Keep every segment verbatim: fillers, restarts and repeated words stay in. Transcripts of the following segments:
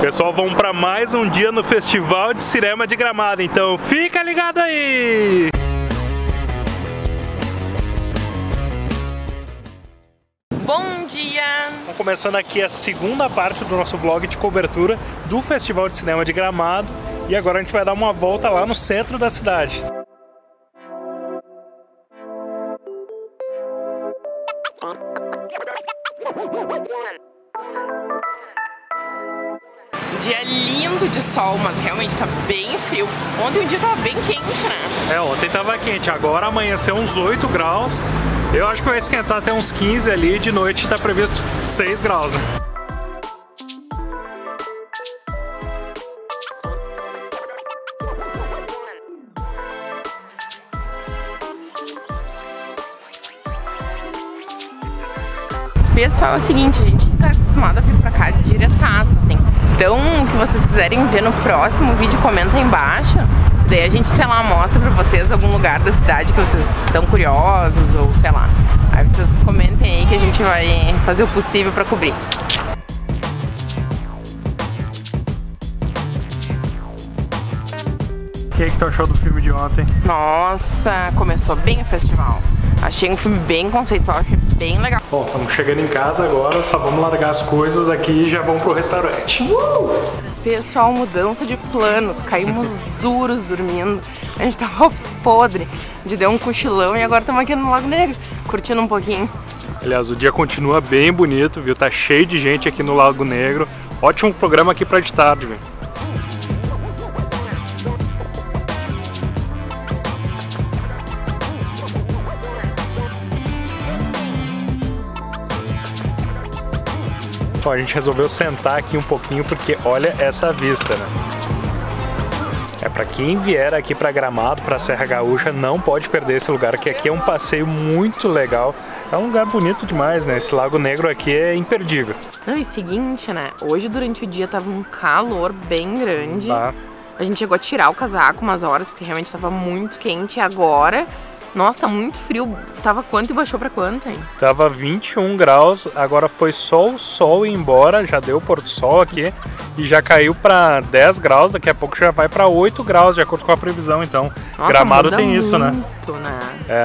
Pessoal, vamos para mais um dia no Festival de Cinema de Gramado, então fica ligado aí! Bom dia! Estamos começando aqui a segunda parte do nosso vlog de cobertura do Festival de Cinema de Gramado e agora a gente vai dar uma volta lá no centro da cidade. Dia lindo de sol, mas realmente tá bem frio. Ontem o dia tava bem quente, né? É, ontem tava quente, agora amanheceu uns oito graus. Eu acho que vai esquentar até uns quinze ali, de noite tá previsto seis graus, né? Pessoal, é o seguinte, a gente tá acostumado a vir pra cá diretaço, assim. Então, o que vocês quiserem ver no próximo vídeo, comenta aí embaixo. Daí a gente, sei lá, mostra pra vocês algum lugar da cidade que vocês estão curiosos, ou sei lá. Aí vocês comentem aí que a gente vai fazer o possível pra cobrir. O que é que tu achou do filme de ontem? Nossa, começou bem o festival. Achei um filme bem conceitual, achei bem legal. Bom, estamos chegando em casa agora, só vamos largar as coisas aqui e já vamos pro restaurante. Uh! Pessoal, mudança de planos, caímos duros dormindo. A gente tava podre de dar um cochilão e agora estamos aqui no Lago Negro, curtindo um pouquinho. Aliás, o dia continua bem bonito, viu? Tá cheio de gente aqui no Lago Negro. Ótimo programa aqui pra de tarde, viu? Bom, a gente resolveu sentar aqui um pouquinho porque olha essa vista, né? É para quem vier aqui para Gramado, para Serra Gaúcha, não pode perder esse lugar, que aqui é um passeio muito legal. É um lugar bonito demais, né? Esse Lago Negro aqui é imperdível. Não, e seguinte, né? Hoje durante o dia tava um calor bem grande. Tá. A gente chegou a tirar o casaco umas horas, porque realmente tava muito quente. E agora... Nossa, tá muito frio. Tava quanto e baixou pra quanto, hein? Tava vinte e um graus, agora foi só o sol ir embora, já deu o pôr do sol aqui e já caiu pra dez graus, daqui a pouco já vai pra oito graus, de acordo com a previsão, então. Nossa, Gramado muda tem isso, né? muito, né? É.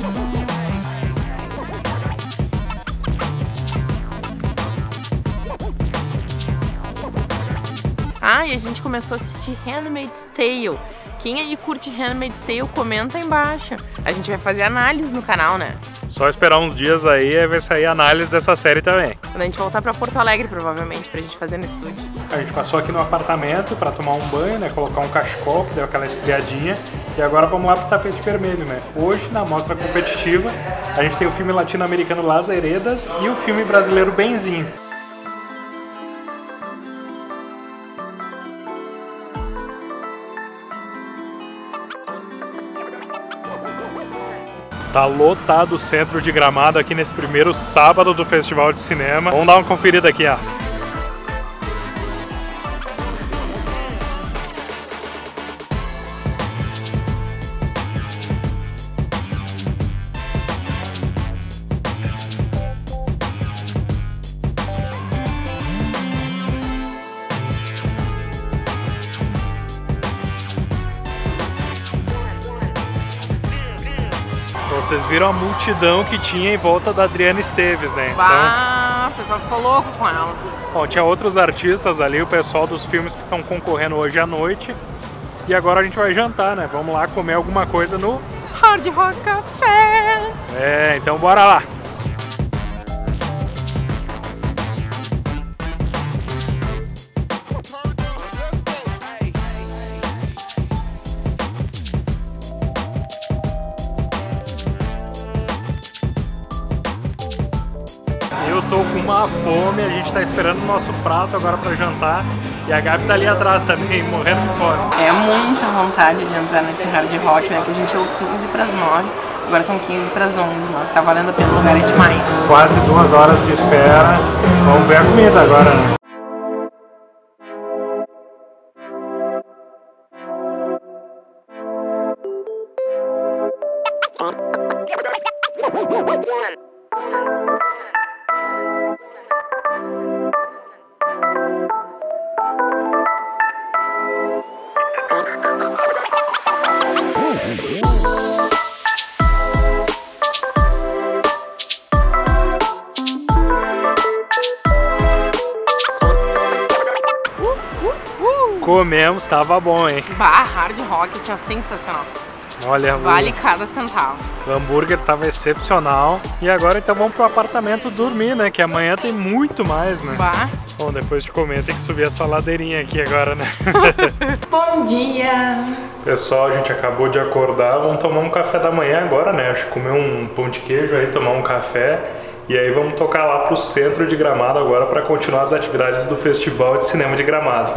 Ah, e a gente começou a assistir Handmaid's Tale. Quem aí curte Handmaid's Tale, comenta aí embaixo. A gente vai fazer análise no canal, né? Só esperar uns dias aí e vai sair análise dessa série também. Quando a gente voltar pra Porto Alegre, provavelmente, pra gente fazer no estúdio. A gente passou aqui no apartamento pra tomar um banho, né? Colocar um cachecol, que deu aquela esfriadinha. E agora vamos lá pro tapete vermelho, né? Hoje, na mostra competitiva, a gente tem o filme latino-americano Las Heredas e o filme brasileiro Benzinho. Tá lotado o centro de Gramado aqui nesse primeiro sábado do Festival de Cinema. Vamos dar uma conferida aqui, ó. Vocês viram a multidão que tinha em volta da Adriana Esteves, né? Bah, então, o pessoal ficou louco com ela. Bom, tinha outros artistas ali, o pessoal dos filmes que estão concorrendo hoje à noite. E agora a gente vai jantar, né? Vamos lá comer alguma coisa no Hard Rock Café. É, então bora lá. Eu tô com uma fome, a gente tá esperando o nosso prato agora pra jantar. E a Gabi tá ali atrás também, morrendo de fome. É muita vontade de entrar nesse hard rock, né? Que a gente chegou quinze para as nove, agora são quinze para as onze, mas tá valendo a pena, o lugar é demais. Quase duas horas de espera. Vamos ver a comida agora, né? Comemos, tava bom, hein? Bah, hard rock, assim, ó, sensacional. Olha, vale o... cada centavo. O hambúrguer tava excepcional. E agora então vamos pro apartamento dormir, né? Que amanhã tem muito mais, né? Bah. Bom, depois de comer tem que subir essa ladeirinha aqui agora, né? Bom dia! Pessoal, a gente acabou de acordar. Vamos tomar um café da manhã agora, né? Acho que comer um pão de queijo aí, tomar um café. E aí vamos tocar lá pro centro de Gramado agora para continuar as atividades do Festival de Cinema de Gramado.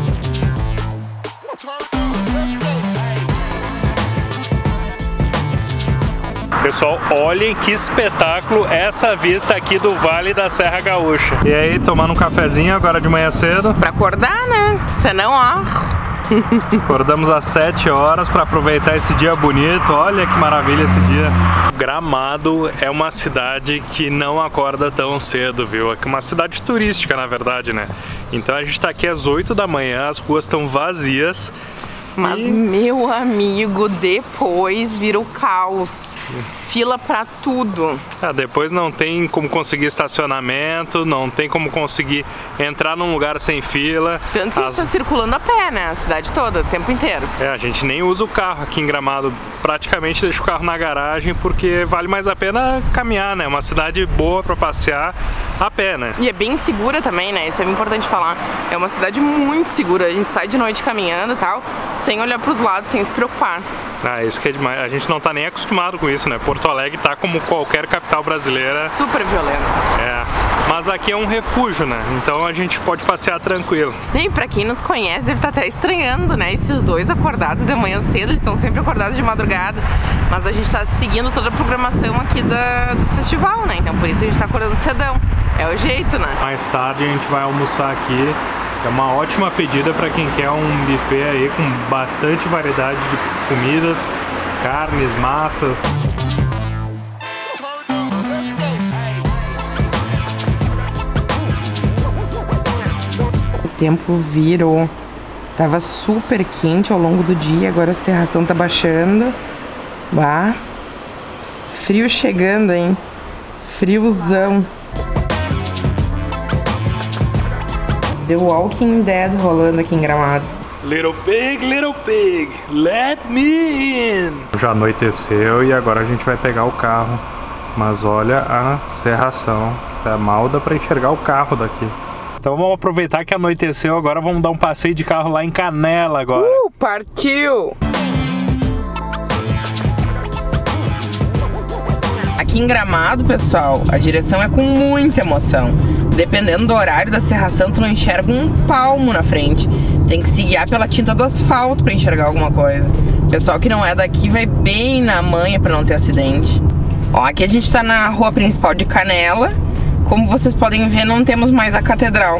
Pessoal, olhem que espetáculo essa vista aqui do Vale da Serra Gaúcha. E aí, tomando um cafezinho agora de manhã cedo? Pra acordar, né? Senão, ó... Acordamos às sete horas para aproveitar esse dia bonito. Olha que maravilha esse dia. Gramado é uma cidade que não acorda tão cedo, viu? É uma cidade turística, na verdade, né? Então a gente tá aqui às oito da manhã, as ruas estão vazias. Mas, e... meu amigo, depois vira o caos. Fila pra tudo. Ah, depois não tem como conseguir estacionamento, não tem como conseguir entrar num lugar sem fila. Tanto que As... a gente tá circulando a pé, né? A cidade toda, o tempo inteiro. É, a gente nem usa o carro aqui em Gramado. Praticamente deixa o carro na garagem porque vale mais a pena caminhar, né? Uma cidade boa pra passear a pé, né? E é bem segura também, né? Isso é importante falar. É uma cidade muito segura. A gente sai de noite caminhando e tal, sem olhar pros lados, sem se preocupar. Ah, isso que é demais. A gente não tá nem acostumado com isso, né? Porto Alegre tá como qualquer capital brasileira. Super violento. É. Mas aqui é um refúgio, né? Então a gente pode passear tranquilo. E pra quem nos conhece, deve estar até estranhando, né? Esses dois acordados de manhã cedo, eles estão sempre acordados de madrugada. Mas a gente tá seguindo toda a programação aqui da, do festival, né? Então por isso a gente tá acordando cedão. É o jeito, né? Mais tarde a gente vai almoçar aqui. É uma ótima pedida para quem quer um buffet aí com bastante variedade de comidas, carnes, massas. O tempo virou. Tava super quente ao longo do dia, agora a serração tá baixando. Bah. Frio chegando, hein? Friozão. The Walking Dead rolando aqui em Gramado. Little pig, little pig, let me in! Já anoiteceu e agora a gente vai pegar o carro. Mas olha a serração, tá mal dá pra enxergar o carro daqui. Então vamos aproveitar que anoiteceu agora, vamos dar um passeio de carro lá em Canela agora. Uh, partiu! Aqui em Gramado, pessoal, a direção é com muita emoção. Dependendo do horário da serração, tu não enxerga um palmo na frente. Tem que se guiar pela tinta do asfalto pra enxergar alguma coisa. Pessoal que não é daqui vai bem na manha pra não ter acidente. Ó, aqui a gente tá na rua principal de Canela. Como vocês podem ver, não temos mais a catedral.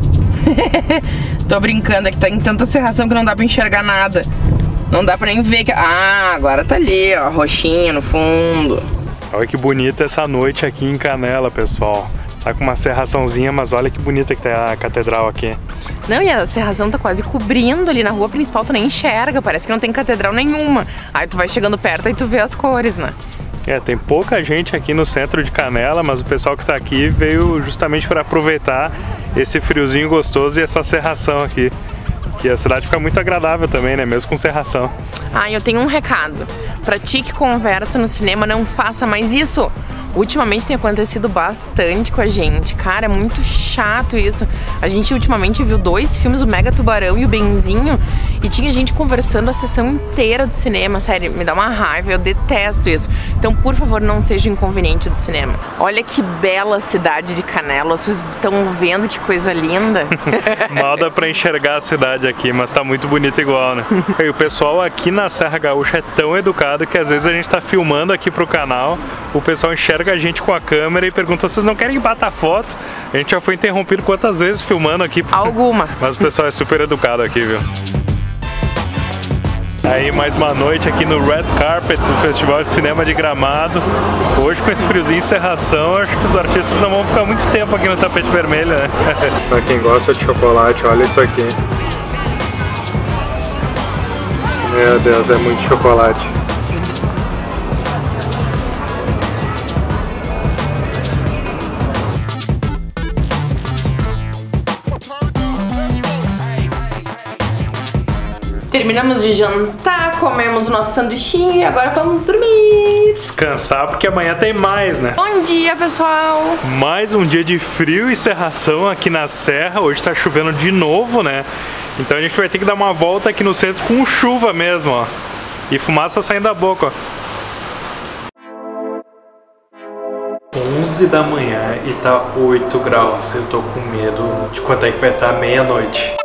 Tô brincando, aqui tá em tanta serração que não dá pra enxergar nada. Não dá pra nem ver que... Ah, agora tá ali, ó, roxinha no fundo. Olha que bonita essa noite aqui em Canela, pessoal. Tá com uma serraçãozinha, mas olha que bonita que tá a catedral aqui. Não, e a serração tá quase cobrindo ali na rua principal, tu nem enxerga, parece que não tem catedral nenhuma. Aí tu vai chegando perto e tu vê as cores, né? É, tem pouca gente aqui no centro de Canela, mas o pessoal que tá aqui veio justamente para aproveitar esse friozinho gostoso e essa serração aqui. Que a cidade fica muito agradável também, né? Mesmo com serração. Ah, eu tenho um recado. Pra ti que conversa no cinema, não faça mais isso. Ultimamente tem acontecido bastante com a gente. Cara, é muito chato isso. A gente ultimamente viu dois filmes, o Mega Tubarão e o Benzinho, e tinha gente conversando a sessão inteira do cinema. Sério, me dá uma raiva, eu detesto isso. Então, por favor, não seja inconveniente do cinema. Olha que bela cidade de Canela. Vocês estão vendo que coisa linda? Mal dá pra enxergar a cidade aqui, mas tá muito bonito igual, né? E o pessoal aqui na Serra Gaúcha é tão educado que às vezes a gente tá filmando aqui pro canal, o pessoal enxerga a gente com a câmera e pergunta: vocês não querem bater foto? A gente já foi interrompido quantas vezes filmando aqui. Algumas. Mas o pessoal é super educado aqui, viu? Aí mais uma noite aqui no Red Carpet do Festival de Cinema de Gramado. Hoje com esse friozinho em serração, acho que os artistas não vão ficar muito tempo aqui no tapete vermelho, né? Pra quem gosta de chocolate, olha isso aqui. Meu Deus, é muito chocolate. Terminamos de jantar, comemos o nosso sanduichinho e agora vamos dormir. Descansar porque amanhã tem mais, né? Bom dia, pessoal! Mais um dia de frio e serração aqui na serra. Hoje tá chovendo de novo, né? Então a gente vai ter que dar uma volta aqui no centro com chuva mesmo, ó. E fumaça saindo da boca, ó. onze da manhã e tá oito graus. Eu tô com medo de quanto é que vai estar meia-noite.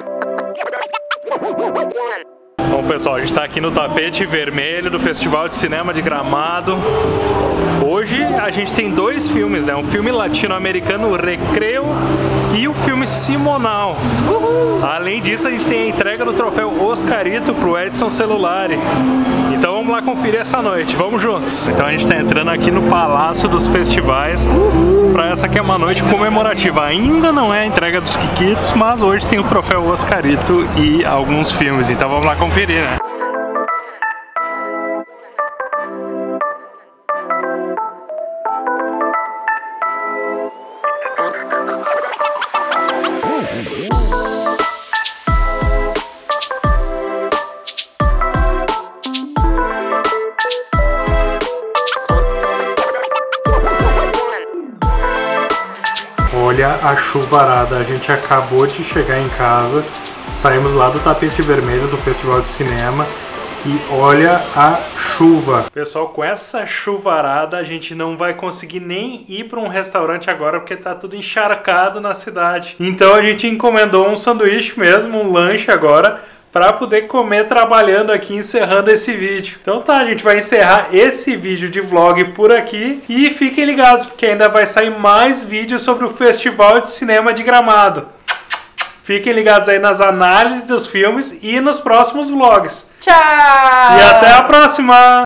Bom, pessoal, a gente tá aqui no tapete vermelho do Festival de Cinema de Gramado. Hoje a gente tem dois filmes, né? Um filme latino-americano, Recreio, e o filme Simonal. Uhul. Além disso, a gente tem a entrega do troféu Oscarito pro Edson Celulari. Então vamos lá conferir essa noite, vamos juntos. Então a gente tá entrando aqui no Palácio dos Festivais. Uhul. Pra essa que é uma noite comemorativa. Ainda não é a entrega dos Quiquitos, mas hoje tem o troféu Oscarito e alguns filmes. Então vamos lá conferir, né? Olha a chuvarada, a gente acabou de chegar em casa, saímos lá do tapete vermelho do Festival de Cinema e olha a chuva. Pessoal, com essa chuvarada a gente não vai conseguir nem ir para um restaurante agora porque tá tudo encharcado na cidade. Então a gente encomendou um sanduíche mesmo, um lanche agora, para poder comer trabalhando aqui, encerrando esse vídeo. Então tá, a gente vai encerrar esse vídeo de vlog por aqui e fiquem ligados, porque ainda vai sair mais vídeos sobre o Festival de Cinema de Gramado. Fiquem ligados aí nas análises dos filmes e nos próximos vlogs. Tchau! E até a próxima!